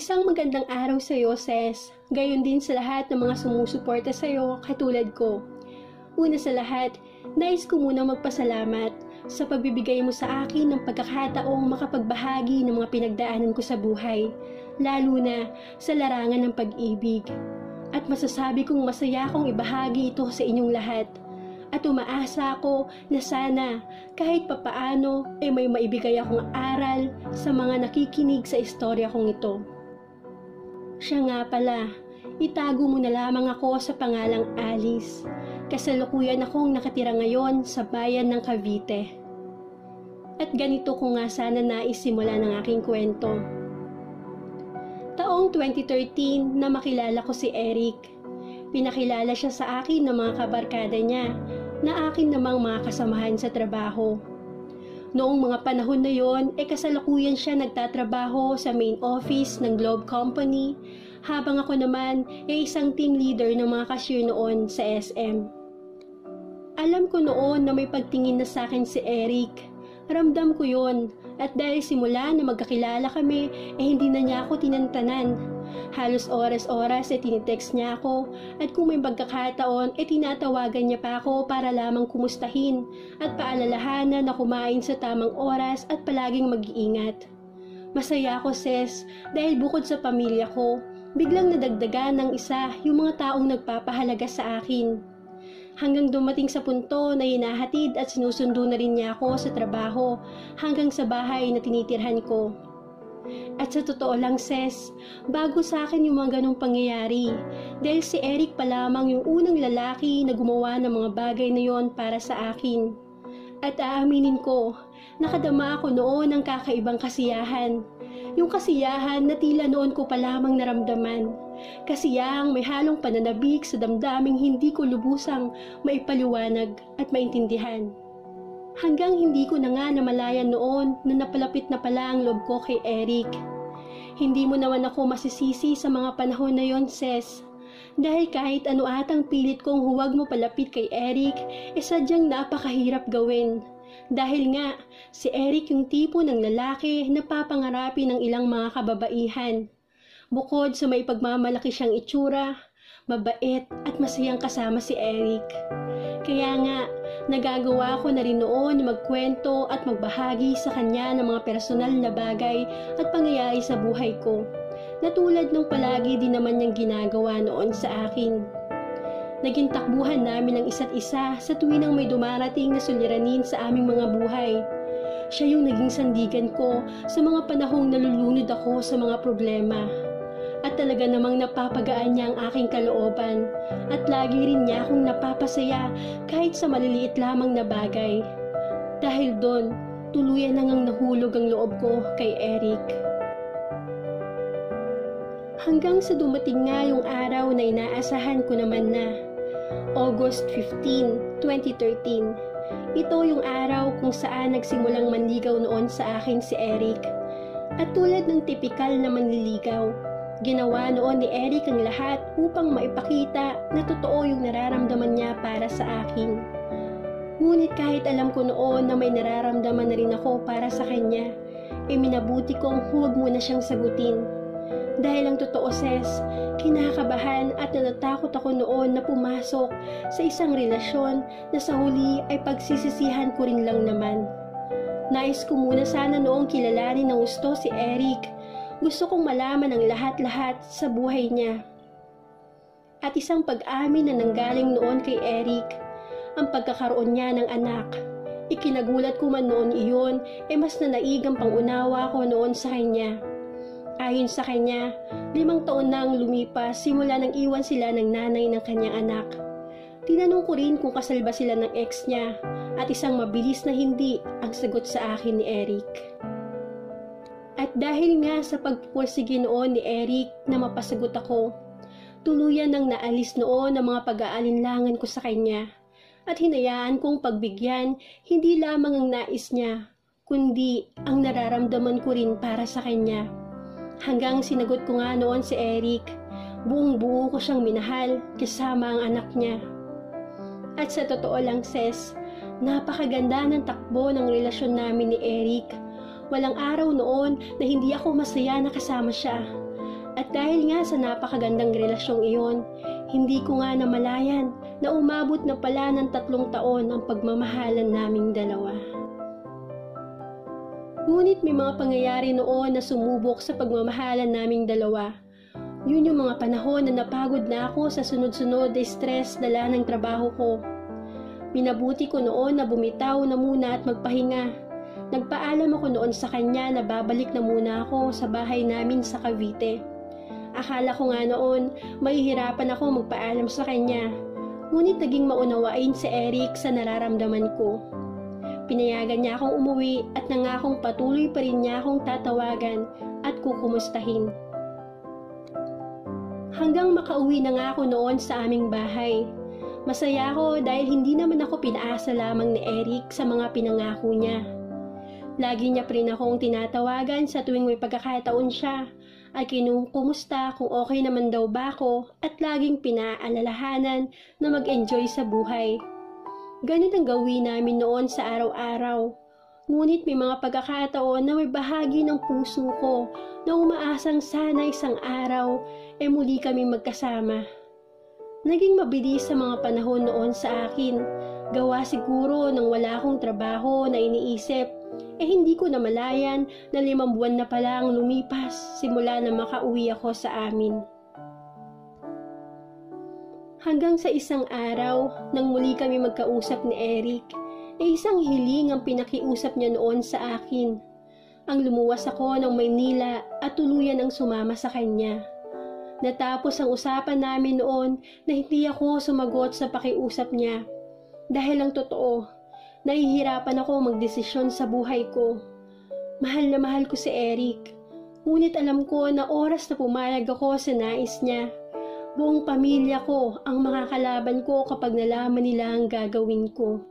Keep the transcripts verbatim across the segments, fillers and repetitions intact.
Isang magandang araw sa iyo, Ses. Gayon din sa lahat ng mga sumusuporta sa iyo katulad ko. Una sa lahat, nais ko muna magpasalamat sa pagbibigay mo sa akin ng pagkakataong makapagbahagi ng mga pinagdaanan ko sa buhay, lalo na sa larangan ng pag-ibig. At masasabi kong masaya akong ibahagi ito sa inyong lahat. At umaasa ako na sana kahit papaano ay may maibigay akong aral sa mga nakikinig sa istorya kong ito. Siya nga pala, itago mo na lamang ako sa pangalang Alice. Kasalukuyan akong nakatira ngayon sa bayan ng Cavite. At ganito ko nga sana naisimula ng aking kwento. Taong twenty thirteen na makilala ko si Eric. Pinakilala siya sa akin ng mga kabarkada niya na akin namang mga kasamahan sa trabaho. Noong mga panahon na yon, e kasalukuyan siya nagtatrabaho sa main office ng Globe Company, habang ako naman ay isang team leader ng mga cashier noon sa S M. Alam ko noon na may pagtingin na sa akin si Eric. Ramdam ko yon, at dahil simula na magkakilala kami, eh hindi na niya ako tinantanan. Halos oras-oras ay tinitext niya ako, at kung may pagkakataon ay tinatawagan niya pa ako para lamang kumustahin at paalalahanan na kumain sa tamang oras at palaging mag-iingat. Masaya ako, Ses, dahil bukod sa pamilya ko, biglang nadagdagan ng isa yung mga taong nagpapahalaga sa akin. Hanggang dumating sa punto na hinahatid at sinusundo na rin niya ako sa trabaho hanggang sa bahay na tinitirhan ko. At sa totoo lang, Ses, bago sa akin yung mga ganong pangyayari, dahil si Eric pa lamang yung unang lalaki na gumawa ng mga bagay na yon para sa akin. At aaminin ko, nakadama ako noon ng kakaibang kasiyahan. Yung kasiyahan na tila noon ko pa lamang naramdaman. Kasiyahang may halong pananabik sa damdaming hindi ko lubusang maipaliwanag at maintindihan. Hanggang hindi ko na nga namalayan noon na napalapit na pala ang loob ko kay Eric. Hindi mo naman ako masisisi sa mga panahon na yon, Ses. Dahil kahit ano atang pilit kong huwag mo palapit kay Eric, eh sadyang napakahirap gawin. Dahil nga, si Eric yung tipo ng lalaki na papangarapin ng ilang mga kababaihan. Bukod sa may pagmamalaki siyang itsura, mabait at masayang kasama si Eric. Kaya nga, nagagawa ko na rin noon na magkwento at magbahagi sa kanya ng mga personal na bagay at pangyayari sa buhay ko, na tulad ng palagi din naman niyang ginagawa noon sa akin. Naging takbuhan namin ang isa't isa sa tuwing may dumarating na suliranin sa aming mga buhay. Siya yung naging sandigan ko sa mga panahong nalulunod ako sa mga problema. At talaga namang napapagaan niya ang aking kalooban at lagi rin niya akong napapasaya kahit sa maliliit lamang na bagay. Dahil doon, tuluyan nang ang nahulog ang loob ko kay Eric. Hanggang sa dumating nga yung araw na inaasahan ko naman na, August fifteenth, twenty thirteen. Ito yung araw kung saan nagsimulang manligaw noon sa akin si Eric. At tulad ng tipikal na manliligaw, ginawa noon ni Eric ang lahat upang maipakita na totoo yung nararamdaman niya para sa akin. Ngunit kahit alam ko noon na may nararamdaman na rin ako para sa kanya, e minabuti kong huwag mo na siyang sagutin. Dahil ang totoo, Ses, kinakabahan at natatakot ako noon na pumasok sa isang relasyon na sa huli ay pagsisisihan ko rin lang naman. Nais ko muna sana noong kilalanin ng gusto si Eric. Gusto kong malaman ang lahat-lahat sa buhay niya. At isang pag-amin na nanggaling noon kay Eric, ang pagkakaroon niya ng anak. Ikinagulat ko man noon iyon, ay mas nanaigang pangunawa ko noon sa kanya. Ayon sa kanya, limang taon na ang lumipas simula nang iwan sila ng nanay ng kanyang anak. Tinanong ko rin kung kasal ba sila ng ex niya, at isang mabilis na hindi ang sagot sa akin ni Eric. At dahil nga sa pagpupursige noon ni Eric na mapasagot ako, tuluyan nang naalis noon ang mga pag-aalinlangan ko sa kanya at hinayaan kong pagbigyan hindi lamang ang nais niya, kundi ang nararamdaman ko rin para sa kanya. Hanggang sinagot ko nga noon si Eric, buong buo ko siyang minahal kasama ang anak niya. At sa totoo lang, Ses, napakaganda ng takbo ng relasyon namin ni Eric. Walang araw noon na hindi ako masaya na kasama siya. At dahil nga sa napakagandang relasyong iyon, hindi ko nga namalayan na umabot na pala ng tatlong taon ang pagmamahalan naming dalawa. Ngunit may mga pangyayari noon na sumubok sa pagmamahalan naming dalawa. Yun yung mga panahon na napagod na ako sa sunod-sunod na stress dala ng trabaho ko. Minabuti ko noon na bumitaw na muna at magpahinga. Nagpaalam ako noon sa kanya na babalik na muna ako sa bahay namin sa Cavite. Akala ko nga noon, mahihirapan ako magpaalam sa kanya. Ngunit naging maunawain si Eric sa nararamdaman ko. Pinayagan niya akong umuwi at nangakong patuloy pa rin niya akong tatawagan at kukumustahin. Hanggang makauwi na nga ako noon sa aming bahay. Masaya ako dahil hindi naman ako pinaasa lamang ni Eric sa mga pinangako niya. Lagi niya pa rin akong tinatawagan sa tuwing may pagkakataon siya ay kinukumusta kung okay naman daw ba ako at laging pinaalalahanan na mag-enjoy sa buhay. Ganun ang gawin namin noon sa araw-araw. Ngunit may mga pagkakataon na may bahagi ng puso ko na umaasang sana isang araw e muli kami magkasama. Naging mabilis sa mga panahon noon sa akin. Gawa siguro nang wala akong trabaho na iniisip, eh hindi ko namalayan na limang buwan na pala ang lumipas simula na makauwi ako sa amin. Hanggang sa isang araw, nang muli kami magkausap ni Eric, eh isang hiling ang pinakiusap niya noon sa akin. Ang lumuwas ako ng Maynila at tuluyan ang sumama sa kanya. Natapos ang usapan namin noon na hindi ako sumagot sa pakiusap niya. Dahil ang totoo, nahihirapan ako magdesisyon sa buhay ko. Mahal na mahal ko si Eric. Ngunit alam ko na oras na pumayag ako sa nais niya. Buong pamilya ko ang makakalaban ko kapag nalaman nila ang gagawin ko.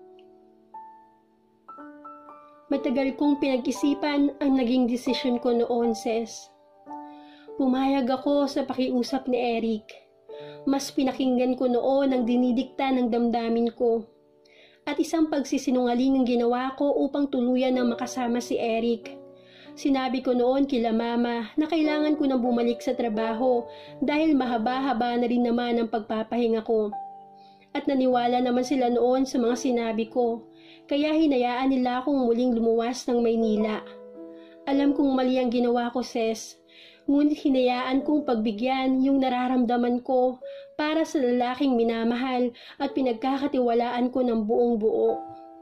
Matagal kong pinag-isipan ang naging desisyon ko noon, Ses. Pumayag ako sa pakiusap ni Eric. Mas pinakinggan ko noon ang dinidikta ng damdamin ko. At isang pagsisinungaling ang ginawa ko upang tuluyan ng makasama si Eric. Sinabi ko noon kila mama na kailangan ko nang bumalik sa trabaho dahil mahaba-haba na rin naman ang pagpapahinga ko. At naniwala naman sila noon sa mga sinabi ko, kaya hinayaan nila akong muling lumuwas ng Maynila. Alam kong mali ang ginawa ko, Ses. Ngunit hinayaan kong pagbigyan yung nararamdaman ko para sa lalaking minamahal at pinagkakatiwalaan ko ng buong buo.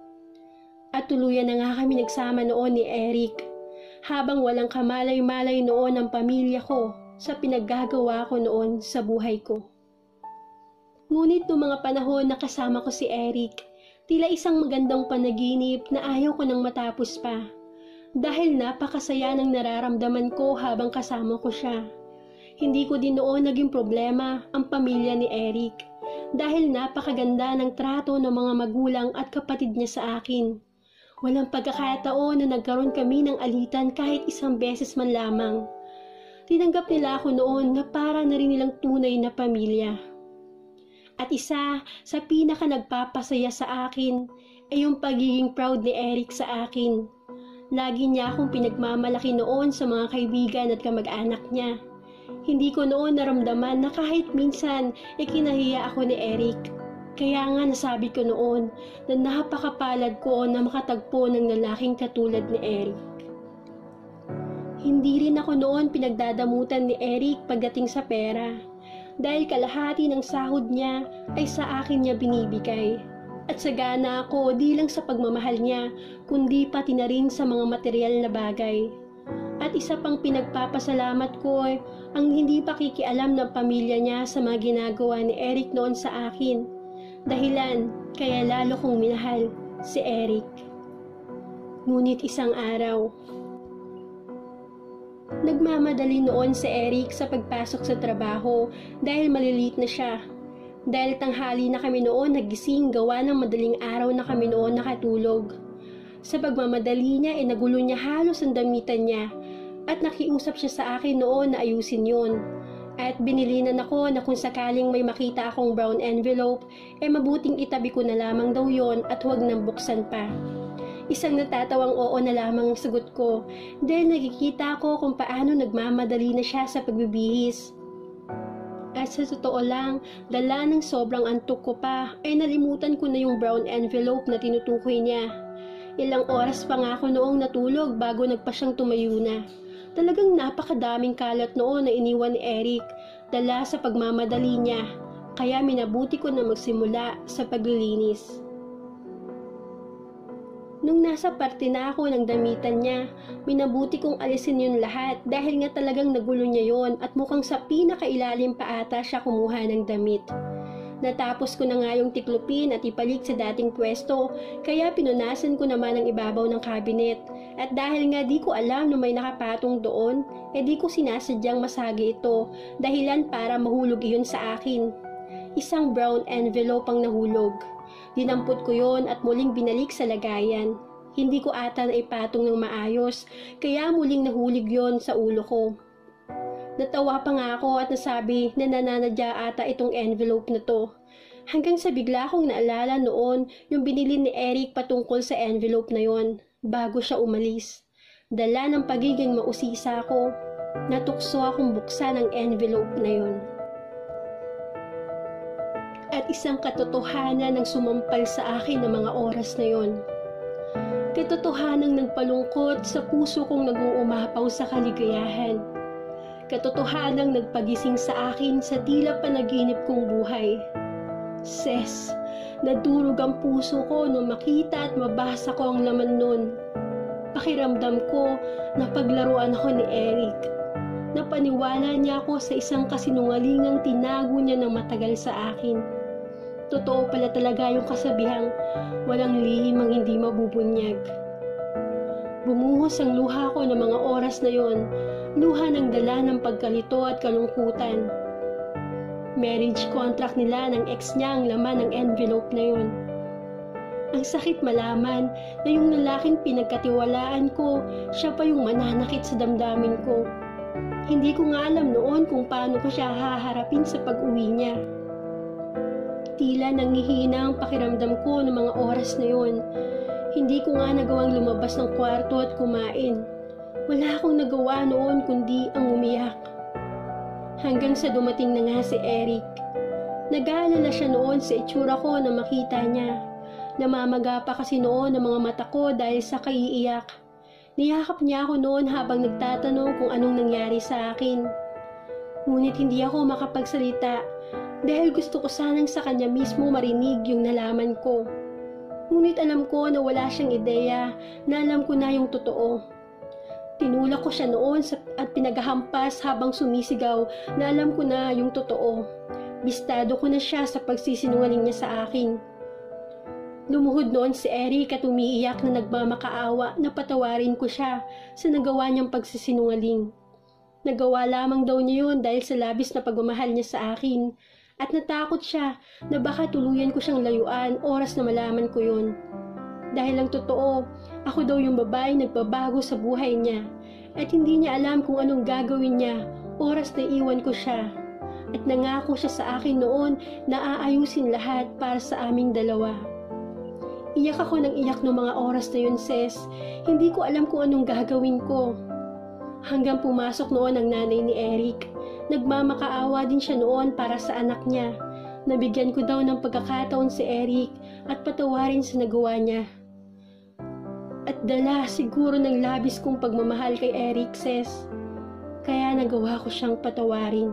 At tuluyan na nga kami nagsama noon ni Eric, habang walang kamalay-malay noon ang pamilya ko sa pinaggagawa ko noon sa buhay ko. Ngunit noong mga panahon na kasama ko si Eric, tila isang magandang panaginip na ayaw ko nang matapos pa. Dahil napakasaya ng nararamdaman ko habang kasama ko siya. Hindi ko din noon naging problema ang pamilya ni Eric dahil napakaganda ng trato ng mga magulang at kapatid niya sa akin. Walang pagkakataon na nagkaroon kami ng alitan kahit isang beses man lamang. Tinanggap nila ako noon na para na rin nilang tunay na pamilya. At isa sa pinaka nagpapasaya sa akin ay yung pagiging proud ni Eric sa akin. Lagi niya akong pinagmamalaki noon sa mga kaibigan at kamag-anak niya. Hindi ko noon naramdaman na kahit minsan e kinahiya ako ni Eric. Kaya nga nasabi ko noon na napakapalad ko na makatagpo ng lalaking katulad ni Eric. Hindi rin ako noon pinagdadamutan ni Eric pagdating sa pera. Dahil kalahati ng sahod niya ay sa akin niya binibigay. At sagana ako di lang sa pagmamahal niya, kundi pati na rin sa mga material na bagay. At isa pang pinagpapasalamat ko ay ang hindi pakikialam ng pamilya niya sa mga ginagawa ni Eric noon sa akin. Dahilan kaya lalo kong minahal si Eric. Ngunit isang araw, nagmamadali noon si Eric sa pagpasok sa trabaho dahil malilit na siya. Dahil tanghali na kami noon nagising gawa ng madaling araw na kami noon nakatulog. Sa pagmamadali niya ay eh, nagulo niya halos ang damitan niya at nakiusap siya sa akin noon na ayusin yon. At binilinan ako na kung sakaling may makita akong brown envelope, eh mabuting itabi ko na lamang daw yon at huwag nang buksan pa. Isang natatawang oo na lamang ang sagot ko dahil nakikita ko kung paano nagmamadali na siya sa pagbibihis. At sa totoo lang, dala ng sobrang antok ko pa ay nalimutan ko na yung brown envelope na tinutukoy niya. Ilang oras pa nga ako noong natulog bago nagpa siyang tumayo na. Talagang napakadaming kalat noon na iniwan ni Eric, dala sa pagmamadali niya, kaya minabuti ko na magsimula sa paglilinis. Nung nasa parte na ako ng damitan niya, minabuti kong alisin yun lahat dahil nga talagang nagulo niya yon at mukhang sa pinakailalim pa ata siya kumuha ng damit. Natapos ko na nga yung tiklupin at ipalik sa dating pwesto, kaya pinunasan ko naman ang ibabaw ng cabinet. At dahil nga di ko alam na may nakapatong doon, eh di ko sinasadyang masagi ito, dahilan para mahulog iyon sa akin. Isang brown envelope ang nahulog. Dinampot ko yon at muling binalik sa lagayan. Hindi ko ata na ipatong ng maayos, kaya muling nahulog yon sa ulo ko. Natawa pa nga ako at nasabi na nananadya ata itong envelope na to. Hanggang sa bigla kong naalala noon yung binili ni Eric patungkol sa envelope na yon bago siya umalis. Dala ng pagiging mausisa ko, natukso akong buksan ang envelope na yon. At isang katotohanan ang sumampal sa akin ng mga oras na yon. Katotohanang nagpalungkot sa puso kong nag-uumapaw sa kaligayahan. Katotohanang nagpagising sa akin sa tila panaginip kong buhay. Ses, nadurog ang puso ko nung makita at mabasa ko ang laman nun. Pakiramdam ko na paglaruan ako ni Eric. Napaniwala niya ako sa isang kasinungalingang tinago niya ng matagal sa akin. Totoo pala talaga yung kasabihang walang lihim ang hindi mabubunyag. Bumuhos ang luha ko ng mga oras na yon, luha ng dala ng pagkalito at kalungkutan. Marriage contract nila ng ex niya ang laman ng envelope na yon. Ang sakit malaman na yung lalaking pinagkatiwalaan ko, siya pa yung mananakit sa damdamin ko. Hindi ko nga alam noon kung paano ko siya haharapin sa pag-uwi niya. Tila nangihina ang pakiramdam ko ng mga oras na yon. Hindi ko nga nagawang lumabas ng kwarto at kumain. Wala akong nagawa noon kundi ang umiyak. Hanggang sa dumating na nga si Eric. Nag-aalala siya noon sa itsura ko na makita niya. Namamaga pa kasi noon ang mga mata ko dahil sa kaiiyak. Niyakap niya ako noon habang nagtatanong kung anong nangyari sa akin. Ngunit hindi ako makapagsalita dahil gusto ko sanang sa kanya mismo marinig yung nalaman ko. Ngunit alam ko na wala siyang ideya na alam ko na yung totoo. Tinulak ko siya noon at pinaghahampas habang sumisigaw na alam ko na yung totoo. Bistado ko na siya sa pagsisinungaling niya sa akin. Lumuhod noon si Eric at umiiyak na nagmamakaawa na patawarin ko siya sa nagawa niyang pagsisinungaling. Nagawa lamang daw niya yun dahil sa labis na pagmamahal niya sa akin. At natakot siya na baka tuluyan ko siyang layuan oras na malaman ko yun. Dahil ang totoo, ako daw yung babae nagbabago sa buhay niya at hindi niya alam kung anong gagawin niya oras na iwan ko siya. At nangako siya sa akin noon na aayusin lahat para sa aming dalawa. Iyak ako ng iyak ng mga oras na yun, Ses. Hindi ko alam kung anong gagawin ko. Hanggang pumasok noon ang nanay ni Eric. Nagmamakaawa din siya noon para sa anak niya. Nabigyan ko daw ng pagkakataon si Eric at patawarin sa nagawa niya. At dala siguro ng labis kong pagmamahal kay Eric, Ses. Kaya nagawa ko siyang patawarin.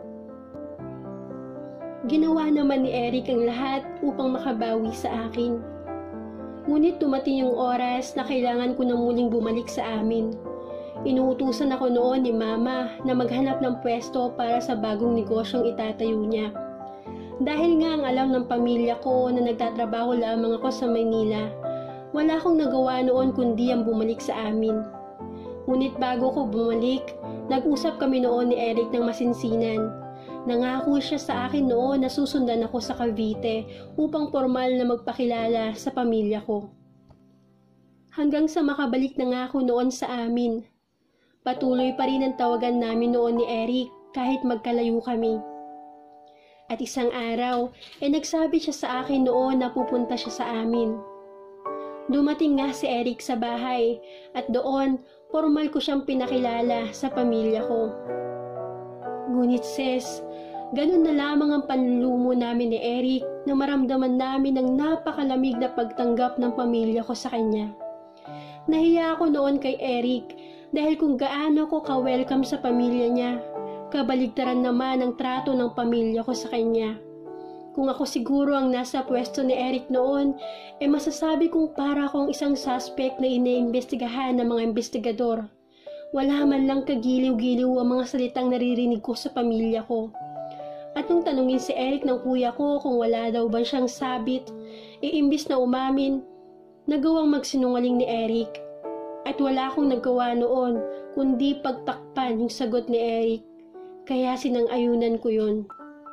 Ginawa naman ni Eric ang lahat upang makabawi sa akin. Ngunit dumating yung oras na kailangan ko na muling bumalik sa amin. Inuutusan ako noon ni Mama na maghanap ng pwesto para sa bagong negosyong itatayo niya. Dahil nga ang alam ng pamilya ko na nagtatrabaho lamang ako sa Maynila, wala akong nagawa noon kundi ang bumalik sa amin. Ngunit bago ko bumalik, nag-usap kami noon ni Eric ng masinsinan. Nangako siya sa akin noon na susundan ako sa Cavite upang formal na magpakilala sa pamilya ko. Hanggang sa makabalik na nga ako noon sa amin. Patuloy pa rin ang tawagan namin noon ni Eric kahit magkalayo kami. At isang araw, eh nagsabi siya sa akin noon na pupunta siya sa amin. Dumating nga si Eric sa bahay at doon formal ko siyang pinakilala sa pamilya ko. Ngunit sis, ganun na lamang ang panlulumo namin ni Eric na maramdaman namin ang napakalamig na pagtanggap ng pamilya ko sa kanya. Nahiya ako noon kay Eric dahil kung gaano ko ka-welcome sa pamilya niya, kabaligtaran naman ang trato ng pamilya ko sa kanya. Kung ako siguro ang nasa pwesto ni Eric noon, eh masasabi kong para akong isang suspect na iniimbestigahan ng mga investigador. Wala man lang kagiliw-giliw ang mga salitang naririnig ko sa pamilya ko. At nung tanungin si Eric ng kuya ko kung wala daw ba siyang sabit, e imbis na umamin, nagawang magsinungaling ni Eric. At wala akong nagawa noon, kundi pagtakpan yung sagot ni Eric. Kaya sinang-ayunan ko yun.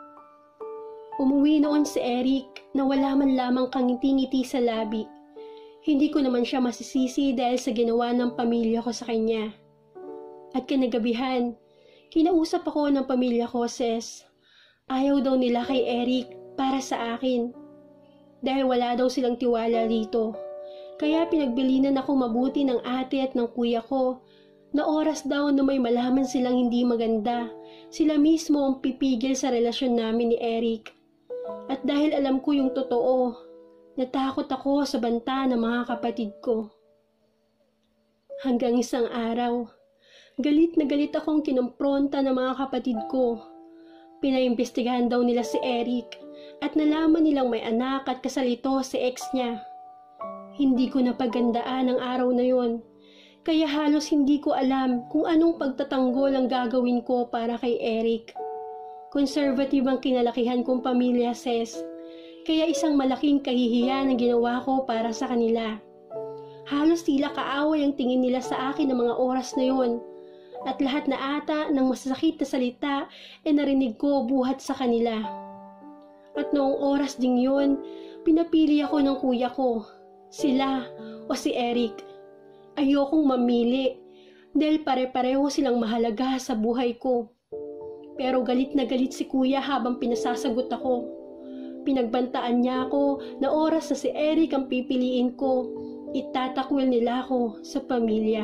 Umuwi noon si Eric na wala man lamang kangiti-ngiti sa labi. Hindi ko naman siya masisisi dahil sa ginawa ng pamilya ko sa kanya. At kinagabihan, kinausap ako ng pamilya ko, sis. Ayaw daw nila kay Eric para sa akin. Dahil wala daw silang tiwala rito. Kaya pinagbilinan ako mabuti ng ate at ng kuya ko na oras daw na may malaman silang hindi maganda, sila mismo ang pipigil sa relasyon namin ni Eric. At dahil alam ko yung totoo, natakot ako sa banta ng mga kapatid ko. Hanggang isang araw, galit na galit akong kinompronta ng mga kapatid ko. Pinaimbestigahan daw nila si Eric at nalaman nilang may anak at kasalito si ex niya. Hindi ko napagandaan ang araw na yon, kaya halos hindi ko alam kung anong pagtatanggol ang gagawin ko para kay Eric. Conservative ang kinalakihan kong pamilya, sis, kaya isang malaking kahihiyan ang ginawa ko para sa kanila. Halos tila kaaway ang tingin nila sa akin ng mga oras na yon, at lahat na ata ng masasakit na salita ay narinig ko buhat sa kanila. At noong oras ding yun, pinapili ako ng kuya ko, sila o si Eric. Ayokong mamili dahil pare-pareho silang mahalaga sa buhay ko. Pero galit na galit si kuya habang pinasasagot ako. Pinagbantaan niya ako na oras na si Eric ang pipiliin ko, itatakwil nila ako sa pamilya.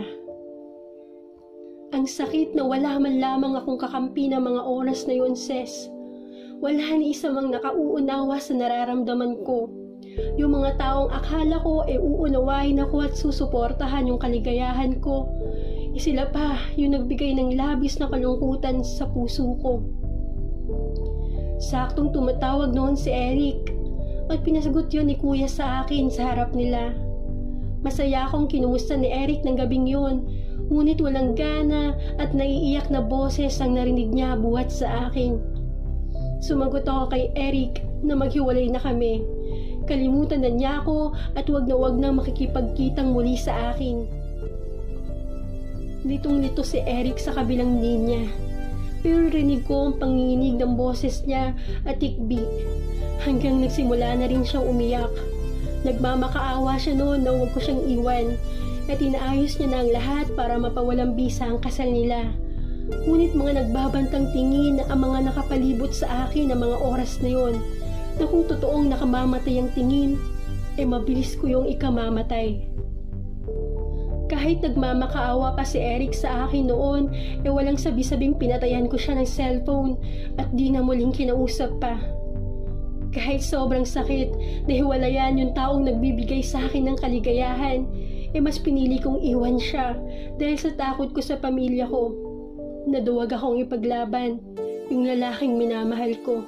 Ang sakit na wala man lamang akong kakampi ng mga oras na yun, sis. Wala ni isa mang nakauunawa sa nararamdaman ko. Yung mga taong akala ko e uunawain ako at susuportahan yung kaligayahan ko, e sila pa yung nagbigay ng labis na kalungkutan sa puso ko. Saktong tumatawag noon si Eric at pinasagot yun ni kuya sa akin sa harap nila. Masaya akong kinumusta ni Eric ng gabing yun, ngunit walang gana at naiiyak na boses ang narinig niya buhat sa akin. Sumagot ako kay Eric na maghiwalay na kami. Kalimutan na niya ako at wag na wag na makikipagkitang muli sa akin. Litong-lito si Eric sa kabilang linya. Pero rinig ko ang panginginig ng boses niya at tikbi. Hanggang nagsimula na rin siyang umiyak. Nagmamakaawa siya noon na huwag ko siyang iwan. At inaayos niya na ang lahat para mapawalang bisa ang kasal nila. Ngunit mga nagbabantang tingin ang mga nakapalibot sa akin ng mga oras na yon, na kung totoong nakamamatay ang tingin, eh mabilis ko yung ikamamatay. Kahit nagmamakaawa pa si Eric sa akin noon, eh walang sabi-sabing pinatayan ko siya ng cellphone at di na muling kinausap pa. Kahit sobrang sakit, nahiwalayan yung taong nagbibigay sa akin ng kaligayahan, eh mas pinili kong iwan siya dahil sa takot ko sa pamilya ko. Naduwag akong ipaglaban yung lalaking minamahal ko.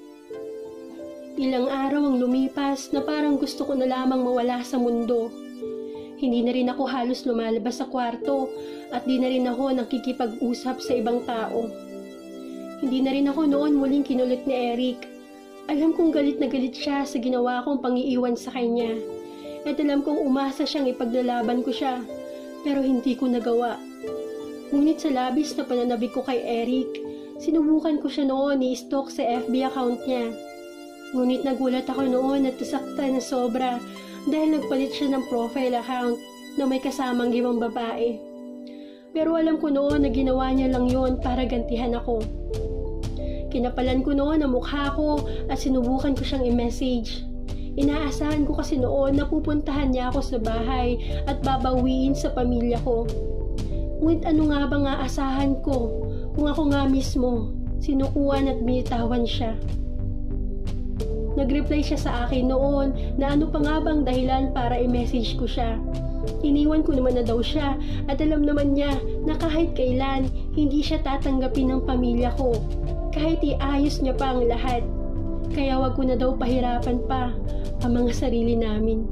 Ilang araw ang lumipas na parang gusto ko na lamang mawala sa mundo. Hindi na rin ako halos lumalabas sa kwarto at di na rin ako nakikipag-usap sa ibang tao. Hindi na rin ako noon muling kinulit ni Eric. Alam kong galit na galit siya sa ginawa kong pangiiwan sa kanya. At alam kong umasa siyang ipaglalaban ko siya, pero hindi ko nagawa. Ngunit sa labis na pananabik ko kay Eric, sinubukan ko siya noon i-stalk sa F B account niya. Ngunit nagulat ako noon at nasaktan na sobra dahil nagpalit siya ng profile account na may kasamang ibang babae. Pero alam ko noon na ginawa niya lang yon para gantihan ako. Kinapalan ko noon ang mukha ko at sinubukan ko siyang i-message. Inaasahan ko kasi noon na pupuntahan niya ako sa bahay at babawiin sa pamilya ko. Ngunit ano nga bang aasahan ko kung ako nga mismo sinukuan at binitawan siya? Nag-reply siya sa akin noon na ano pa nga bang dahilan para i-message ko siya. Iniwan ko naman na daw siya at alam naman niya na kahit kailan hindi siya tatanggapin ng pamilya ko. Kahit iayos niya pa ang lahat. Kaya wag ko na daw pahirapan pa ang mga sarili namin.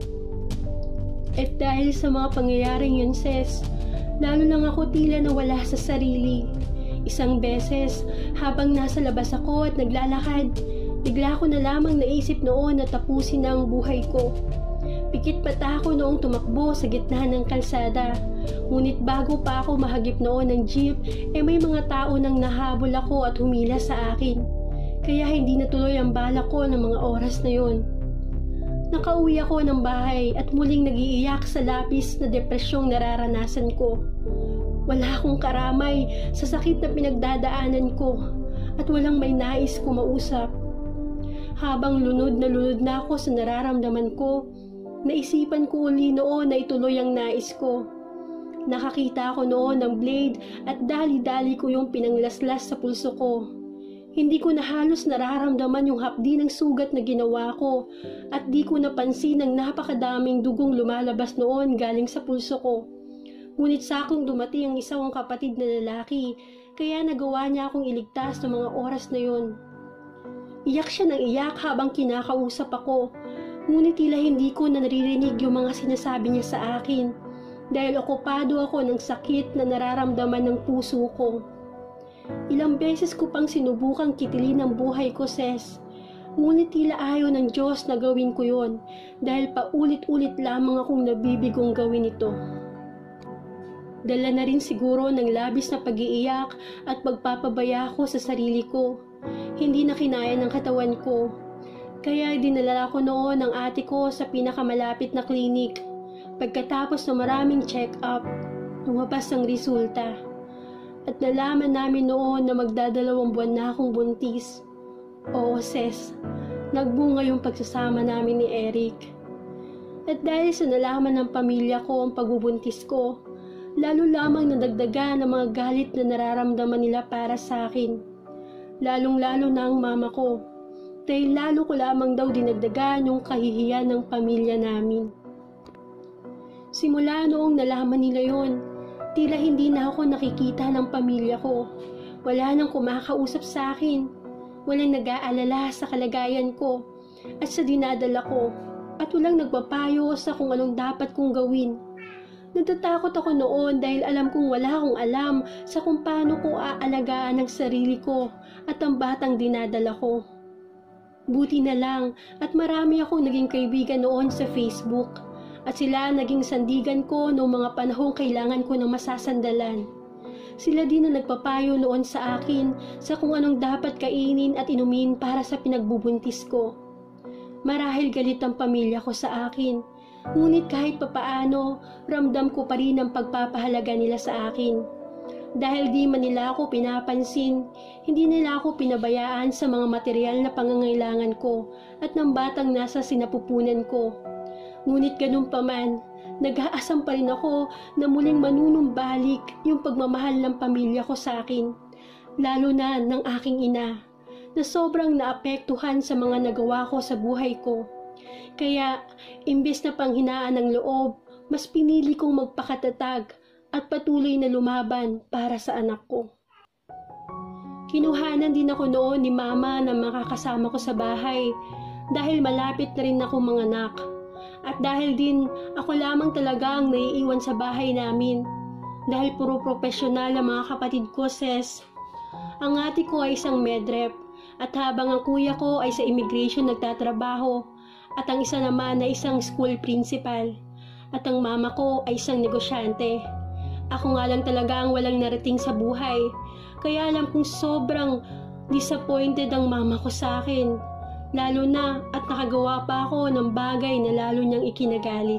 At dahil sa mga pangyayaring yun, sis, lalo lang ako tila nawala sa sarili. Isang beses, habang nasa labas ako at naglalakad, bigla ko na lamang naisip noon na tapusin na ang buhay ko. Pikit pata ako noong tumakbo sa gitna ng kalsada. Ngunit bago pa ako mahagip noon ng jeep, eh may mga tao nang nahabol ako at humila sa akin. Kaya hindi natuloy ang bala ko ng mga oras na yon. Nakauwi ako ng bahay at muling nag-iiyak sa labis na depresyong nararanasan ko. Wala akong karamay sa sakit na pinagdadaanan ko at walang may nais ko mausap. Habang lunod na lunod na ako sa nararamdaman ko, naisipan ko uli noon na ituloy ang nais ko. Nakakita ako noon ng blade at dali-dali ko yung pinanglaslas sa pulso ko. Hindi ko na halos nararamdaman yung hapdi ng sugat na ginawa ko at di ko napansin ang napakadaming dugong lumalabas noon galing sa pulso ko. Ngunit sakong dumating ang isang kapatid na lalaki, kaya nagawa niya akong iligtas ng mga oras na yon. Iyak siya ng iyak habang kinakausap ako, ngunit tila hindi ko na naririnig yung mga sinasabi niya sa akin dahil okupado ako ng sakit na nararamdaman ng puso ko. Ilang beses ko pang sinubukang kitilin ang buhay ko, sis. Ngunit tila ayaw ng Diyos na gawin ko yon dahil paulit-ulit lamang akong nabibigong gawin ito. Dala na rin siguro ng labis na pag-iiyak at pagpapabaya ko sa sarili ko. Hindi na kinaya ng katawan ko. Kaya dinala ko noon ang ate ko sa pinakamalapit na klinik. Pagkatapos ng maraming check-up, lumabas ang resulta. At nalaman namin noon na magdadalawang buwan na akong buntis. Oo, sis, nagbunga yung pagsasama namin ni Eric. At dahil sa nalaman ng pamilya ko ang pagbubuntis ko, lalo lamang nadagdagan ang mga galit na nararamdaman nila para sa akin. Lalong-lalo na ang mama ko, dahil lalo ko lamang daw dinagdagan yung kahihiyan ng pamilya namin. Simula noong nalaman nila yon, tila hindi na ako nakikita ng pamilya ko. Wala nang kumakausap sa akin. Walang nag-aalala sa kalagayan ko at sa dinadala ko. At walang nagpapayo sa kung anong dapat kong gawin. Natatakot ako noon dahil alam kong wala akong alam sa kung paano ko aalagaan ang sarili ko at ang batang dinadala ko. Buti na lang at marami akong naging kaibigan noon sa Facebook. At sila naging sandigan ko noong mga panahong kailangan ko ng masasandalan. Sila din na nagpapayo noon sa akin sa kung anong dapat kainin at inumin para sa pinagbubuntis ko. Marahil galit ang pamilya ko sa akin, ngunit kahit papaano, ramdam ko pa rin ang pagpapahalaga nila sa akin. Dahil di man nila ako pinapansin, hindi nila ako pinabayaan sa mga material na pangangailangan ko at ng batang nasa sinapupunan ko. Ngunit ganun pa man, nag-aasam pa rin ako na muling manunumbalik yung pagmamahal ng pamilya ko sa akin, lalo na ng aking ina, na sobrang naapektuhan sa mga nagawa ko sa buhay ko. Kaya, imbes na panghinaan ng loob, mas pinili kong magpakatatag at patuloy na lumaban para sa anak ko. Kinuhanan din ako noon ni mama na makakasama ko sa bahay dahil malapit na rin ako manganak. At dahil din ako lamang talaga ang naiiwan sa bahay namin dahil puro profesional ang mga kapatid ko, sis. Ang ate ko ay isang medrep at habang ang kuya ko ay sa immigration nagtatrabaho at ang isa naman ay isang school principal at ang mama ko ay isang negosyante. Ako nga lang talaga ang walang narating sa buhay kaya alam kong sobrang disappointed ang mama ko sa akin. Lalo na at nakagawa pa ako ng bagay na lalo niyang ikinagalit.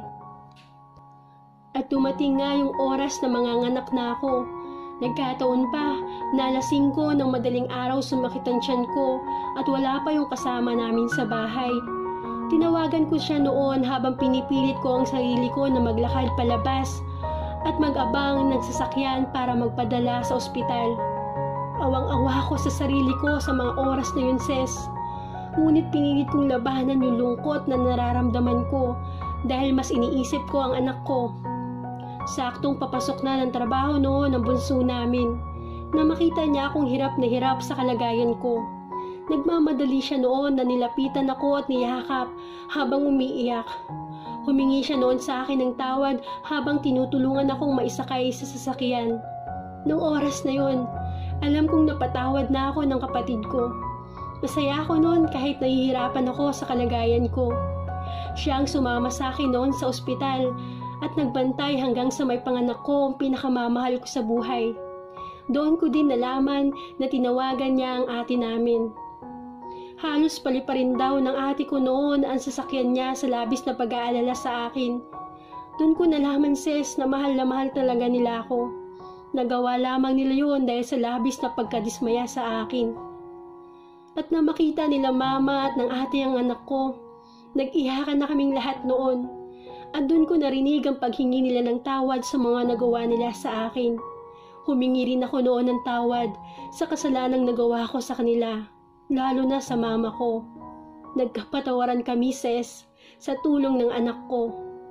At dumating nga yung oras na manganganak na ako. Nagkataon pa, nalasing ko ng madaling araw sumakit ang tiyan ko at wala pa yung kasama namin sa bahay. Tinawagan ko siya noon habang pinipilit ko ang sarili ko na maglakad palabas at mag-abang ng sasakyan para magpadala sa ospital. Awang-awa ko sa sarili ko sa mga oras na yun, Ses. Ngunit pinilit kong labanan yung lungkot na nararamdaman ko dahil mas iniisip ko ang anak ko. Saktong papasok na ng trabaho noon ang bunso namin na makita niya akong hirap na hirap sa kalagayan ko. Nagmamadali siya noon na nilapitan ako at niyakap habang umiiyak. Humingi siya noon sa akin ng tawad habang tinutulungan akong maisakay sa sasakyan. Noong oras na yon, alam kong napatawad na ako ng kapatid ko. Masaya ako noon kahit nahihirapan ako sa kalagayan ko. Siya ang sumama sa akin noon sa ospital at nagbantay hanggang sa may panganak ko ang pinakamamahal ko sa buhay. Doon ko din nalaman na tinawagan niya ang ate namin. Halos paliparin daw ng ate ko noon ang sasakyan niya sa labis na pag-aalala sa akin. Doon ko nalaman, Ses, na mahal na mahal talaga nila ako. Nagawa lamang nila yun dahil sa labis na pagkadismaya sa akin. At na makita nila mama at ng ate ang anak ko, nag-iyakan na kaming lahat noon. At doon ko narinig ang paghingi nila ng tawad sa mga nagawa nila sa akin. Humingi rin ako noon ng tawad sa kasalanang nagawa ko sa kanila. Lalo na sa mama ko. Nagkapatawaran kami, Ses, sa tulong ng anak ko.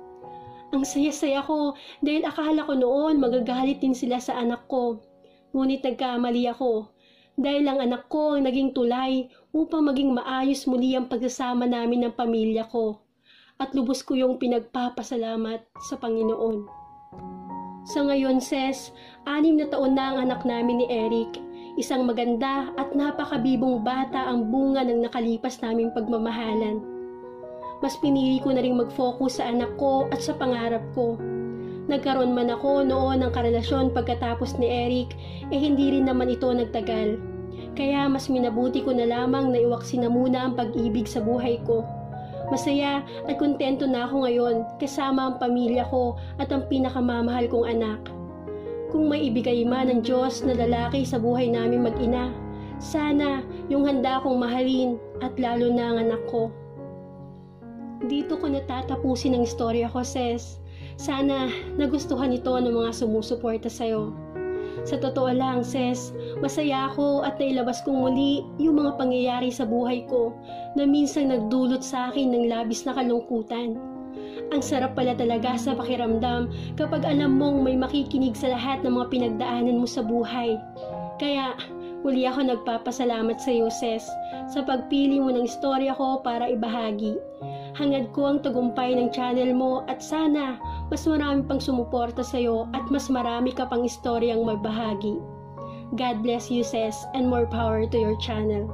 Ang saya-saya ko dahil akala ko noon magagalit din sila sa anak ko. Ngunit nagkamali ako dahil ang anak ko ang naging tulay upang maging maayos muli ang pagsasama namin ng pamilya ko. At lubos ko yung pinagpapasalamat sa Panginoon. Sa ngayon, Ses, anim na taon na ang anak namin ni Eric. Isang maganda at napakabibong bata ang bunga ng nakalipas naming pagmamahalan. Mas pinili ko na rin mag-focus sa anak ko at sa pangarap ko. Nagkaroon man ako noon ng karelasyon pagkatapos ni Eric, eh hindi rin naman ito nagtagal. Kaya mas minabuti ko na lamang na iwaksi na muna ang pag-ibig sa buhay ko. Masaya at kontento na ako ngayon kasama ang pamilya ko at ang pinakamamahal kong anak. Kung may ibigay man ng Diyos na lalaki sa buhay namin mag-ina, sana yung handa kong mahalin at lalo na ang anak ko. Dito ko natatapusin ang istorya ko, Ses. Sana nagustuhan ito ng mga sumusuporta sa'yo. Sa totoo lang, Ses, masaya ako at nailabas kong muli yung mga pangyayari sa buhay ko na minsan nagdulot sa akin ng labis na kalungkutan. Ang sarap pala talaga sa pakiramdam kapag alam mong may makikinig sa lahat ng mga pinagdaanan mo sa buhay. Kaya, muli ako nagpapasalamat sa iyo, Ses, sa pagpili mo ng istorya ko para ibahagi. Hangad ko ang tagumpay ng channel mo at sana mas marami pang sumuporta sa iyo at mas marami ka pang istoryang mabahagi. God bless you, Ses, and more power to your channel.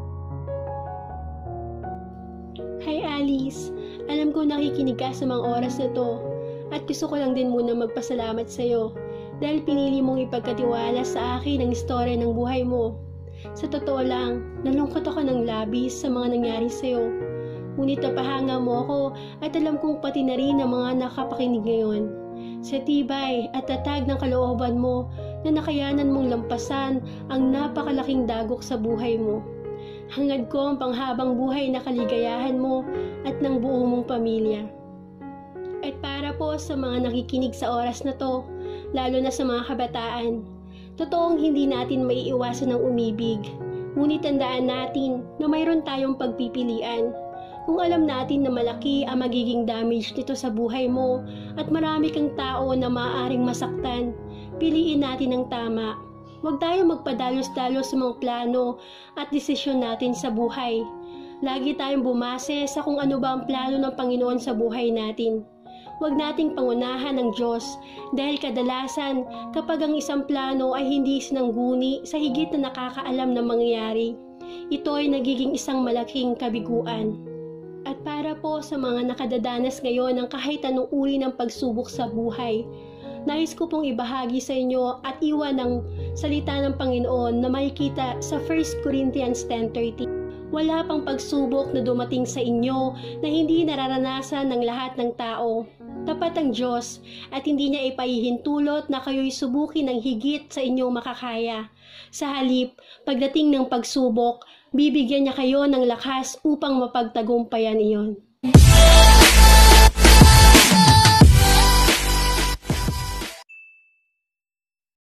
Hi, Alice. Alam ko nakikinig ka sa mga oras na to at gusto ko lang din muna magpasalamat sa iyo dahil pinili mong ipagkatiwala sa akin ang istorya ng buhay mo. Sa totoo lang, nalungkot ako ng labis sa mga nangyari sa iyo. Ngunit napahanga mo ako at alam kong pati na rin ang mga nakapakinig ngayon. Sa tibay at tatag ng kalooban mo na nakayanan mong lampasan ang napakalaking dagok sa buhay mo. Hangad ko ang panghabang buhay na kaligayahan mo at ng buo mong pamilya. At para po sa mga nakikinig sa oras na to, lalo na sa mga kabataan, totoong hindi natin maiiwasan ng umibig. Ngunit tandaan natin na mayroon tayong pagpipilian. Kung alam natin na malaki ang magiging damage nito sa buhay mo at marami kang tao na maaaring masaktan, piliin natin ang tama. Huwag tayong magpadalos-dalos sa mga plano at desisyon natin sa buhay. Lagi tayong bumase sa kung ano ba ang plano ng Panginoon sa buhay natin. Huwag nating pangunahan ng Diyos dahil kadalasan kapag ang isang plano ay hindi sinangguni sa higit na nakakaalam na mangyayari, ito ay nagiging isang malaking kabiguan. At para po sa mga nakadadanas ngayon ng kahit anong uri ng pagsubok sa buhay, nais ko pong ibahagi sa inyo at iwan ng salita ng Panginoon na makikita sa First Corinthians ten thirty. Wala pang pagsubok na dumating sa inyo na hindi nararanasan ng lahat ng tao. Tapat ang Diyos at hindi niya ipahihintulot na kayo'y subukin ng higit sa inyong makakaya. Sa halip, pagdating ng pagsubok, bibigyan niya kayo ng lakas upang mapagtagumpayan iyon.